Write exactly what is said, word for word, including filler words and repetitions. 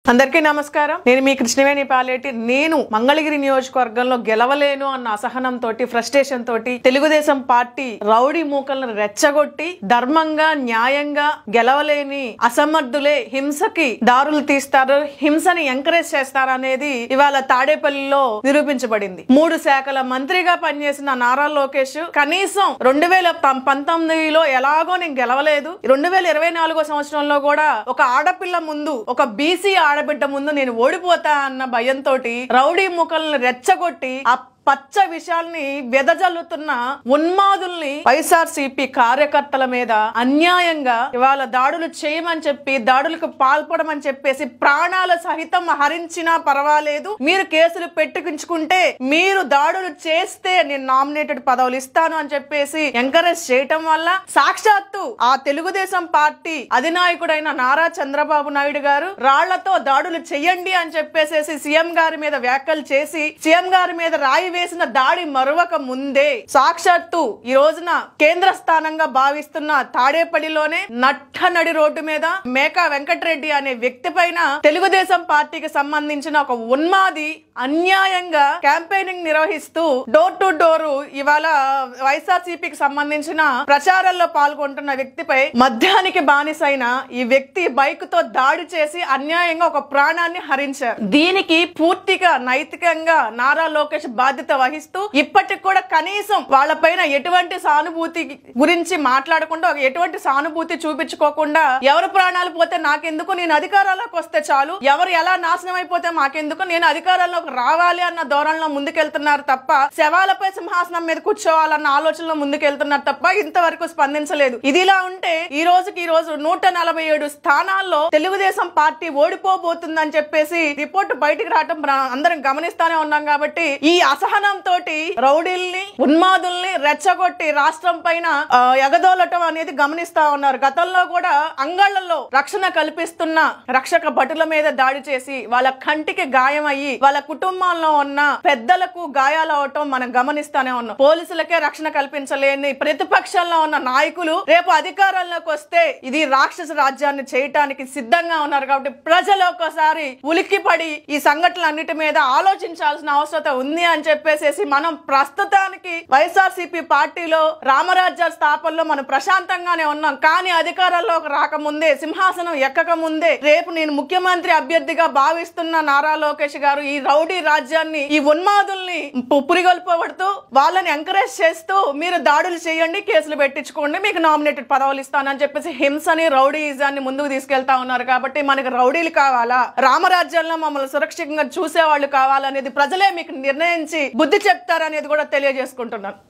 అందరికీ నమస్కారం. నేను మీ కృష్ణవేణి పాలేటి. నేను మంగళగిరి నియోజకవర్గంలో గెలవలేను అన్న అసహనం తోటి, ఫ్రస్ట్రేషన్ తోటి తెలుగుదేశం పార్టీ రౌడీ మూకలను రెచ్చగొట్టి ధర్మంగా న్యాయంగా గెలవలేని అసమర్థులే హింసకి దారులు తీస్తారు, హింసని ఎంకరేజ్ చేస్తారు అనేది ఇవాళ తాడేపల్లిలో నిరూపించబడింది. మూడు శాఖల మంత్రిగా పనిచేసిన నారా లోకేష్ కనీసం రెండు వేల పంతొమ్మిదిలో ఎలాగో నేను గెలవలేదు, రెండు వేల ఇరవై నాలుగో సంవత్సరంలో కూడా ఒక ఆడపిల్ల ముందు, ఒక బీసీ ఆడబిడ్డ ముందు నేను ఓడిపోతా అన్న భయంతో రౌడీ ముఖాలను రెచ్చగొట్టి ఆ పచ్చ విషయాల్ని వెదజల్లుతున్న ఉన్మాదుల్ని వైఎస్ఆర్సీపీ కార్యకర్తల మీద అన్యాయంగా ఇవాళ దాడులు చేయమని చెప్పి, దాడులకు పాల్పడమని చెప్పేసి ప్రాణాల సహితం హరించినా పర్వాలేదు, మీరు కేసులు పెట్టుకుంటే మీరు దాడులు చేస్తే నేను నామినేటెడ్ పదవులు ఇస్తాను అని చెప్పేసి ఎంకరేజ్ చేయటం వల్ల సాక్షాత్తు ఆ తెలుగుదేశం పార్టీ అధినాయకుడైన నారా చంద్రబాబు నాయుడు గారు రాళ్లతో దాడులు చెయ్యండి అని చెప్పేసి సీఎం గారి మీద వ్యాఖ్యలు చేసి సీఎం గారి మీద రాయి వేసిన దాడి మరొక ముందే సాక్షాత్తు ఈ రోజున కేంద్ర స్థానంగా భావిస్తున్న తాడేపల్లిలోనే నట్ట నడి రోడ్డు మీద మేకా వెంకటరెడ్డి అనే వ్యక్తి పైన తెలుగుదేశం పార్టీకి సంబంధించిన ఒక ఉన్మాది అన్యాయంగా క్యాంపెయినింగ్ నిర్వహిస్తూ డోర్ టు డోర్ ఇవాళ వైఎస్ఆర్సీపీకి సంబంధించిన ప్రచారంలో పాల్గొంటున్న వ్యక్తిపై మద్యానికి బానిసైన ఈ వ్యక్తి బైక్ తో దాడి చేసి అన్యాయంగా ఒక ప్రాణాన్ని హరించారు. దీనికి పూర్తిగా నైతికంగా నారా లోకేష్ బాధ్యత వహిస్తూ ఇప్పటికి కూడా కనీసం వాళ్ళపైన ఎటువంటి సానుభూతి గురించి మాట్లాడకుండా, ఎటువంటి సానుభూతి చూపించుకోకుండా ఎవరు ప్రాణాలు పోతే నాకెందుకు, నేను అధికారంలోకి వస్తే చాలు, ఎవరు ఎలా నాశనం అయిపోతే మాకెందుకు, నేను అధికారంలోకి రావాలి అన్న ధోరణిలో ముందుకెళ్తున్నారు తప్ప శవాలపై సింహాసనం మీద కూర్చోవాలన్న ఆలోచనలో ముందుకెళ్తున్నారు తప్ప ఇంతవరకు స్పందించలేదు. ఇదిలా ఉంటే ఈ రోజుకి ఈ రోజు నూట నలభై ఏడు స్థానాల్లో తెలుగుదేశం పార్టీ ఓడిపోబోతుందని చెప్పేసి రిపోర్ట్ బయటికి రావటం అందరం గమనిస్తానే ఉన్నాం. కాబట్టి ఈ అసహనం తోటి రౌడీల్ని ఉన్మాదుల్ని రెచ్చగొట్టి రాష్ట్రం పైన ఎగదోలటం అనేది గమనిస్తా ఉన్నారు. గతంలో కూడా అంగళ్లలో రక్షణ కల్పిస్తున్న రక్షక భటుల మీద దాడి చేసి వాళ్ళ కంటికి గాయం అయ్యి వాళ్ళ కుటుంబాల్లో ఉన్న పెద్దలకు గాయాలు అవటం మనం గమనిస్తానే ఉన్నాం. పోలీసులకే రక్షణ కల్పించలేని ప్రతిపక్షంలో ఉన్న నాయకులు రేపు అధికారంలోకి వస్తే ఇది రాక్షస రాజ్యాన్ని చేయటానికి సిద్ధంగా ఉన్నారు. కాబట్టి ప్రజలు ఒకసారి ఉలిక్కిపడి ఈ సంఘటనలన్నిటి మీద ఆలోచించాల్సిన అవసరం ఉంది అని చెప్పేసి మనం ప్రస్తుతానికి వైఎస్ఆర్సీపీ పార్టీలో రామరాజ్య స్థాపనలో మనం ప్రశాంతంగానే ఉన్నాం. కానీ అధికారంలోకి రాకముందే, సింహాసనం ఎక్కక ముందే రేపు నేను ముఖ్యమంత్రి అభ్యర్థిగా భావిస్తున్న నారా లోకేష్ గారు ఈ రౌడీ రాజ్యాన్ని, ఈ ఉన్మాదుల్ని పురిగొల్పబడుతూ వాళ్ళని ఎంకరేజ్ చేస్తూ మీరు దాడులు చేయండి, కేసులు పెట్టించుకోండి, మీకు నామినేటెడ్ పదవులు ఇస్తానని చెప్పేసి హింసని, రౌడీయిజాన్ని ముందుకు తీసుకెళ్తా ఉన్నారు. కాబట్టి మనకి రౌడీలు కావాలా, రామరాజ్యంలో మమ్మల్ని సురక్షితంగా చూసేవాళ్ళు కావాలనేది ప్రజలే మీకు నిర్ణయించి బుద్ధి చెప్తారనేది కూడా తెలియజేసుకుంటున్నాను.